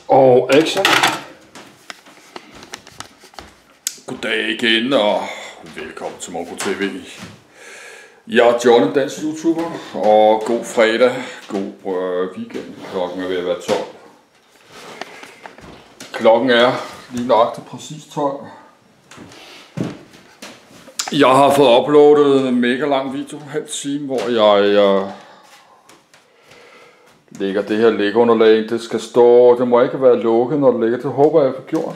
Og action. Goddag igen og velkommen til Mongo TV. Jeg er Johnny, dansk YouTuber, og god fredag, god weekend. Klokken er ved at være 12. Klokken er lige nøjagtigt præcis 12. Jeg har fået uploadet en mega lang video, halv time, hvor jeg lægger det her læggeunderlag. Det skal stå, det må ikke være lukket, når det ligger. Det håber jeg får gjort.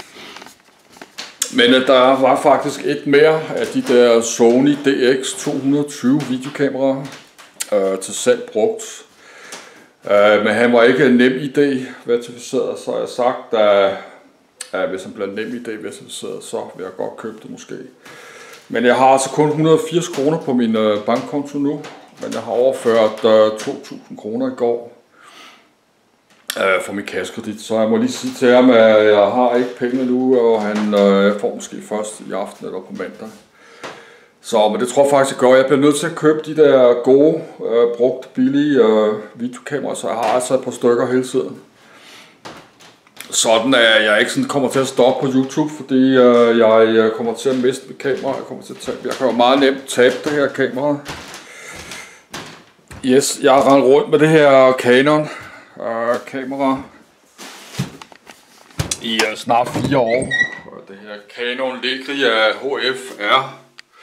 Men der var faktisk et mere af de der Sony DX220 videokameraer til salg brugt. Men han var ikke NemID verificeret, så har jeg sagt, at hvis han bliver NemID verificeret, så vil jeg godt købe det måske. Men jeg har altså kun 180 kroner på min bankkonto nu, men jeg har overført 2.000 kroner i går for min kassekredit, så jeg må lige sige til ham, at jeg har ikke penge nu, og han får måske først i aften eller på mandag. Så, men det tror jeg faktisk, jeg gør. Jeg bliver nødt til at købe de der gode, brugte, billige videokameraer, så jeg har altså et par stykker hele tiden. Sådan at jeg ikke sådan kommer til at stoppe på YouTube, fordi jeg kommer til at miste mit kamera. Jeg kan jo meget nemt tabe det her kamera. Yes, jeg har rendt rundt med det her Canon kamera i snart 4 år. Det her Canon Legria HF-R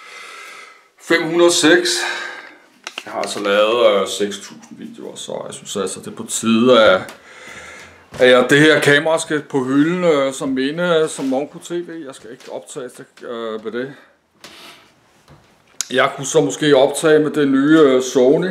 506. Jeg har altså lavet 6.000 videoer, så jeg synes altså, det er på tide, at det her kamera skal på hylden som minde som Mongo TV. Jeg skal ikke optage med det. Jeg kunne så måske optage med det nye Sony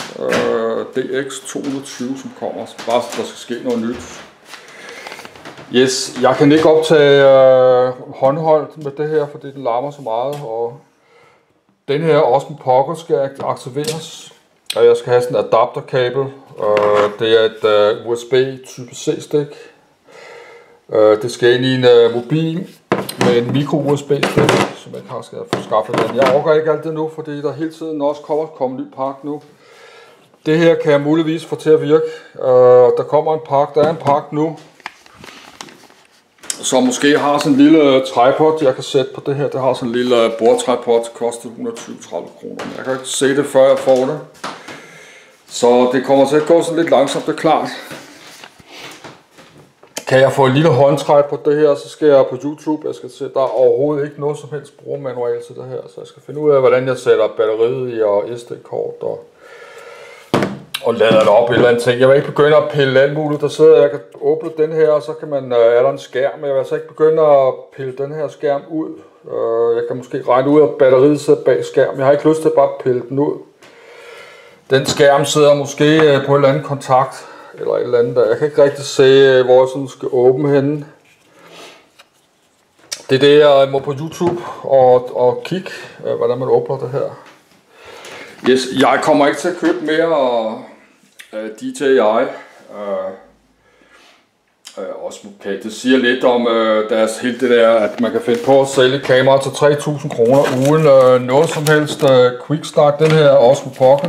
DX220, som kommer. Bare der skal ske noget nyt. Yes, jeg kan ikke optage håndholdt med det her, fordi den larmer så meget. Og den her også med pocket skal aktiveres. Og jeg skal have sådan et adapterkabel. Det er et USB type C stik. Det skal ind i en mobil med en micro USB stik, som jeg ikke skal få skaffet den. Jeg orker ikke alt det nu, fordi der hele tiden også kommer en ny pakke nu. Det her kan jeg muligvis få til at virke. Der kommer en pakke, der er en pakke nu, som måske har sådan en lille tripod, jeg kan sætte på det her. Det har sådan en lille bordtripod, det koster 120-30 kroner. Jeg kan ikke se det, før jeg får det. Så det kommer til at gå sådan lidt langsomt, det er klart. Kan jeg få en lille håndtræk på det her, så skal jeg på YouTube. Jeg skal se, der er overhovedet ikke noget som helst brugermanual til det her. Så jeg skal finde ud af, hvordan jeg sætter batteriet i og SD-kort og lader det op et eller andet ting. Jeg vil ikke begynde at pille alt muligt. Der sidder, jeg kan åbne den her, og så kan man, er der en skærm. Jeg vil altså ikke begynde at pille den her skærm ud. Jeg kan måske regne ud, at batteriet sidder bag skærmen. Jeg har ikke lyst til at bare pille den ud. Den skærm sidder måske på et eller andet kontakt, eller et eller andet der. Jeg kan ikke rigtig se, hvor jeg sådan skal åbne henne. Det er det, jeg må på YouTube og kigge, hvordan man åbner det her. Yes, jeg kommer ikke til at købe mere DJI Osmo. Okay, det siger lidt om deres helt det der, at man kan finde på at sælge kamera til 3.000 kroner uden noget som helst quick start. Den her Osmo Pocket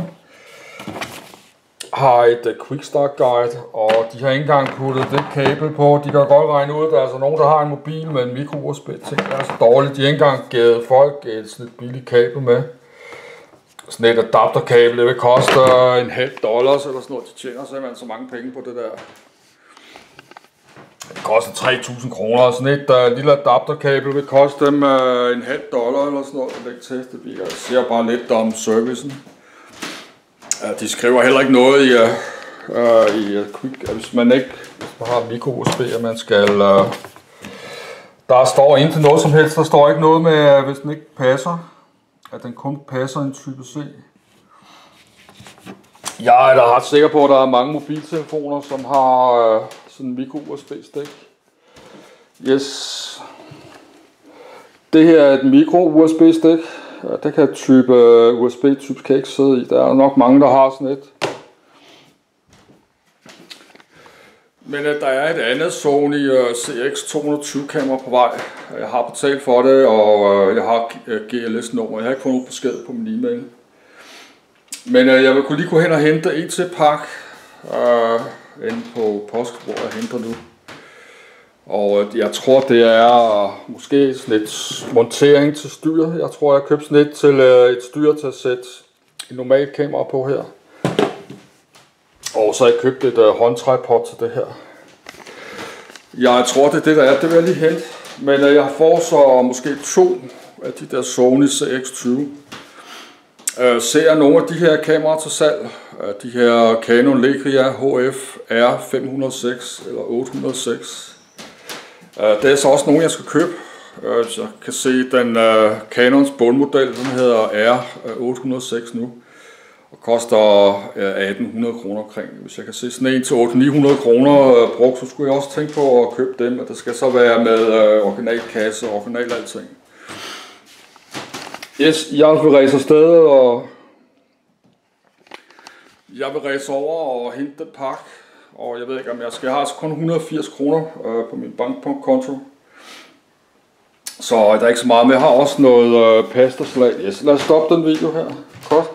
har et quick start guide, og de har ikke engang puttet det kabel på. De kan godt regne ud, at der er altså nogen, der har en mobil med en micro USB ting. Det er så dårligt. De har ikke engang givet folk et sådan et billigt kabel med. Sådan et adapterkabel, det vil koste $0,50 eller sådan noget. De tjener simpelthen så mange penge på det der. Det koster 3.000 kroner. Sådan et lille adapterkabel vil koste dem $0,50 eller sådan noget. Det siger bare lidt om servicen. De skriver heller ikke noget i Quick, hvis man har micro USB, at man skal. Der står ikke noget som helst. Der står ikke noget med, hvis den ikke passer, at den kun passer en type C. Jeg er da ret sikker på, at der er mange mobiltelefoner, som har sådan en micro USB stik. Yes. Det her er et micro USB stik. Det kan type USB type kan ikke sidde i. Der er nok mange, der har sådan et. Men der er et andet Sony CX220 kamera på vej. Jeg har betalt for det, og jeg har GLS-nummer. Jeg har ikke fået nogen besked på min e-mail. Men jeg kunne lige gå hen og hente en til pakke inde på post, hvor jeg henter nu. Og jeg tror, det er måske sådan et montering til styr. Jeg tror, jeg købte sådan et styr til at sætte et normalt kamera på her. Og så har jeg købt et håndtripod til det her. Jeg tror, det er det, der er. Det vil jeg lige hente. Men jeg får så måske 2 af de der Sony CX-20. Ser jeg nogle af de her kameraer til salg. De her Canon Legria HF R506 eller 806. Det er så også nogle, jeg skal købe. Så jeg kan se den Canons bundmodel, den hedder R806 nu. Og koster 1800 kroner omkring. Hvis jeg kan se sådan en til 800-900 kroner brugt, så skulle jeg også tænke på at købe dem. Og det skal så være med original kasse og original alting. Yes, jeg vil ræse afsted, og jeg vil ræse over og hente den pakke. Og jeg ved ikke, om jeg har altså kun 180 kroner på min bankkonto. Så der er ikke så meget, men jeg har også noget pastasalat. Yes, lad os stoppe den video her. Godt.